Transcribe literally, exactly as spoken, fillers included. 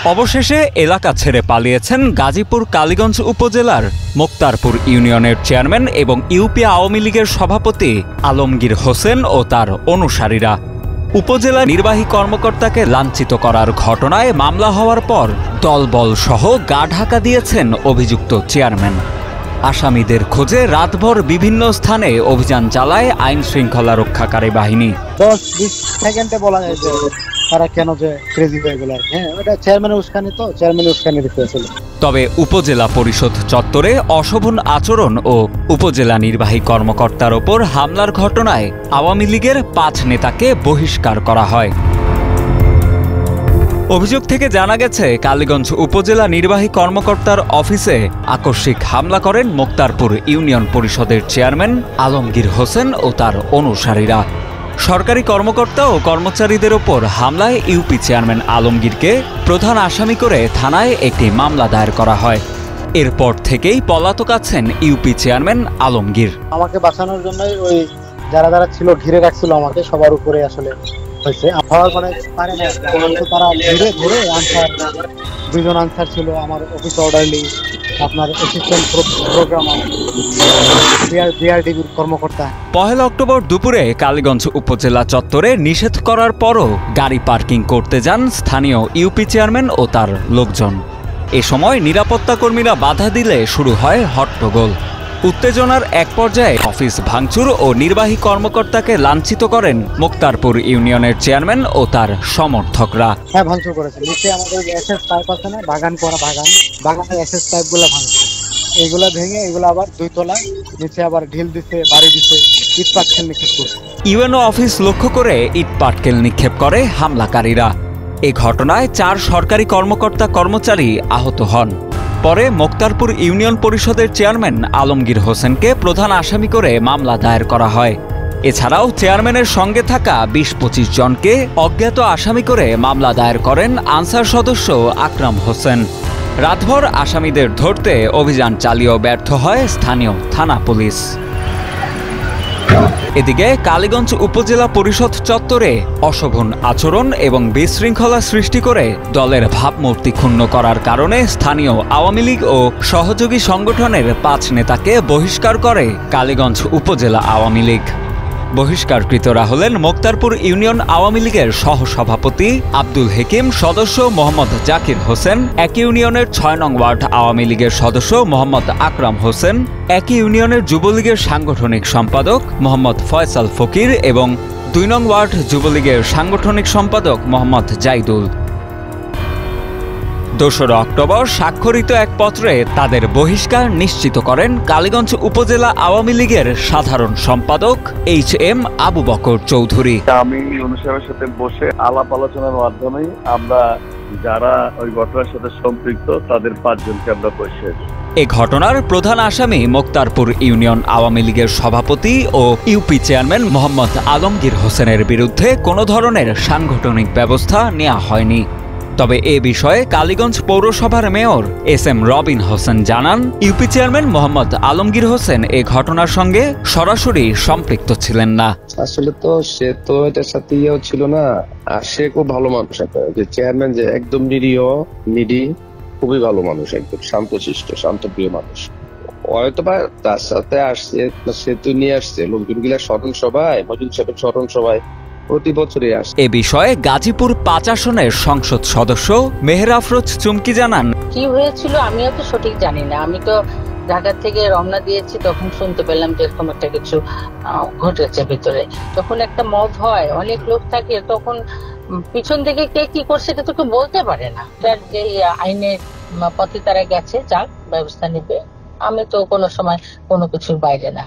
অবশেষে এলাকা ছেড়ে পালিয়েছেন গাজীপুর কালীগঞ্জ উপজেলার মোক্তারপুর ইউনিয়নের চেয়ারম্যান এবং ইউপি আওয়ামী লীগের সভাপতি আলমগীর হোসেন ও তার অনুসারীরা। উপজেলা নির্বাহী কর্মকর্তাকে লাঞ্ছিত করার ঘটনায় মামলা হওয়ার পর দলবল সহ গা ঢাকা দিয়েছেন অভিযুক্ত চেয়ারম্যান। আসামিদের খোঁজে রাতভর বিভিন্ন স্থানে অভিযান চালায় আইন শৃঙ্খলা রক্ষাকারী বাহিনী। দশ বিশ সেকেন্ডে বলা যায় যে তারা কেন যে ক্রেজি হয়ে গেল। হ্যাঁ, ওটা চেয়ারম্যানের উস্কানি, তো চেয়ারম্যানের উস্কানি দিতেছিল। তবে উপজেলা পরিষদ চত্বরে অশোভন আচরণ ও উপজেলা নির্বাহী কর্মকর্তার ওপর হামলার ঘটনায় আওয়ামী লীগের পাঁচ নেতাকে বহিষ্কার করা হয়। অভিযোগ থেকে জানা গেছে, কালীগঞ্জ উপজেলা নির্বাহী কর্মকর্তার অফিসে আকস্মিক হামলা করেন মোক্তারপুর ইউনিয়ন পরিষদের চেয়ারম্যান আলমগীর হোসেন ও তার অনুসারীরা। সরকারি কর্মকর্তা ও কর্মচারীদের ওপর হামলায় ইউপি চেয়ারম্যান আলমগীরকে প্রধান আসামি করে থানায় একটি মামলা দায়ের করা হয়। এরপর থেকেই পলাতক আছেন ইউপি চেয়ারম্যান আলমগীর। আমাকে বাঁচানোর জন্য ওই যারা যারা ছিল ঘিরে রাখছিল আমাকে, সবার উপরে আসলে হয়েছে। হওয়ার পরে পারে না, তারা ঘিরে ধরে আনসার, দুজন আনসার ছিল, আমার অফিস অর্ডারলি, আপনার অ্যাসিস্ট্যান্ট প্রোগ্রামার, বিআরডিবির কর্মকর্তা। পহেলা অক্টোবর দুপুরে কালীগঞ্জ উপজেলা চত্বরে নিষেধ করার পরও গাড়ি পার্কিং করতে যান স্থানীয় ইউপি চেয়ারম্যান ও তার লোকজন। এ সময় নিরাপত্তা কর্মীরা বাধা দিলে শুরু হয় হট্টগোল। উত্তেজনার এক পর্যায়ে অফিস ভাঙচুর ও নির্বাহী কর্মকর্তাকে লাঞ্ছিত করেন মোক্তারপুর ইউনিয়নের চেয়ারম্যান ও তার সমর্থকরা। হ্যাঁ, ভাঙচুর করেছে। নিচে আমাদের এসএস পাইপ আছে না, বাগান করা বাগান, বাগানের এসএস পাইপ গুলা ভাঙছে। এগুলা ভেঙে এগুলো আবার দুই তলা নিচে আবার ঢিল দিচ্ছে, বাড়ি দিচ্ছে, ইট পাটকেল নিক্ষেপ করছে। ইউএনও অফিস লক্ষ্য করে ইট পাটকেল নিক্ষেপ করে হামলাকারীরা। এ ঘটনায় চার সরকারি কর্মকর্তা কর্মচারী আহত হন। পরে মোক্তারপুর ইউনিয়ন পরিষদের চেয়ারম্যান আলমগীর হোসেনকে প্রধান আসামি করে মামলা দায়ের করা হয়। এছাড়াও চেয়ারম্যানের সঙ্গে থাকা বিশ পঁচিশ জনকে অজ্ঞাত আসামি করে মামলা দায়ের করেন আনসার সদস্য আকরাম হোসেন। রাতভর আসামিদের ধরতে অভিযান চালিয়েও ব্যর্থ হয় স্থানীয় থানা পুলিশ। এদিকে কালীগঞ্জ উপজেলা পরিষদ চত্বরে অশোভন আচরণ এবং বিশৃঙ্খলা সৃষ্টি করে দলের ভাবমূর্তি ক্ষুণ্ণ করার কারণে স্থানীয় আওয়ামী লীগ ও সহযোগী সংগঠনের পাঁচ নেতাকে বহিষ্কার করে কালীগঞ্জ উপজেলা আওয়ামী লীগ। বহিষ্কারকৃতরা হলেন মোক্তারপুর ইউনিয়ন আওয়ামী লীগের সহসভাপতি আব্দুল হেকিম, সদস্য মোহাম্মদ জাকির হোসেন, এক ইউনিয়নের ছয় নং ওয়ার্ড আওয়ামী লীগের সদস্য মোহাম্মদ আকরাম হোসেন, একই ইউনিয়নের যুবলীগের সাংগঠনিক সম্পাদক মোহাম্মদ ফয়সাল ফকির এবং দুই নং ওয়ার্ড যুবলীগের সাংগঠনিক সম্পাদক মোহাম্মদ জাইদুল। দোসরা অক্টোবর স্বাক্ষরিত এক পত্রে তাদের বহিষ্কার নিশ্চিত করেন কালীগঞ্জ উপজেলা আওয়ামী লীগের সাধারণ সম্পাদক এইচ এম আবু বকর চৌধুরী। আমি অনুসারের সাথে বসে আলাপ আলোচনার মাধ্যমে আমরা যারা ওই ঘটনার সাথে সম্পৃক্ত তাদের পাঁচজনকে আমরা বসে। এ ঘটনার প্রধান আসামি মোক্তারপুর ইউনিয়ন আওয়ামী লীগের সভাপতি ও ইউপি চেয়ারম্যান মোহাম্মদ আলমগীর হোসেনের বিরুদ্ধে কোনো ধরনের সাংগঠনিক ব্যবস্থা নেওয়া হয়নি। তবে এ বিষয়ে কালীগঞ্জ পৌরসভার mayor S M Robin Hossain জানান, ইউপি চেয়ারম্যান মোহাম্মদ আলমগীর হোসেন এ ঘটনার সঙ্গে সরাসরি সম্পৃক্ত ছিলেন না। আসলে তো সে তো এটার সাথে ইয়েও ছিল না, আর সে খুব ভালো মানুষ। একটা যে চেয়ারম্যান যে একদম নিরীহ নিডি, খুবই ভালো মানুষ, একদম শান্তশিষ্ট শান্তপ্রিয় মানুষ। হয়তো বা তার সাথে আসছে, সে তো নিয়ে আসছে লোকজন গুলা স্মরণ সভায়, মজুদ সাহেবের স্মরণ সভায় প্রতি বছরই আসে। এ বিষয়ে গাজীপুর পাঁচ আসনের সংসদ সদস্য মেহের আফরোজ চুমকি জানান, কি হয়েছিল আমিও তো সঠিক জানি না। আমি তো ঢাকা থেকে রওনা দিয়েছি, তখন শুনতে পেলাম যে এরকম একটা কিছু ঘটেছে ভিতরে। যখন একটা মব হয়, অনেক লোক থাকে, তখন পিছন থেকে কে কি করছে এটা তো কেউ বলতে পারে না। তার যে আইনের পথে তারা গেছে, যাক ব্যবস্থা নিবে। আমি তো কোনো সময় কোনো কিছুর বাইরে না।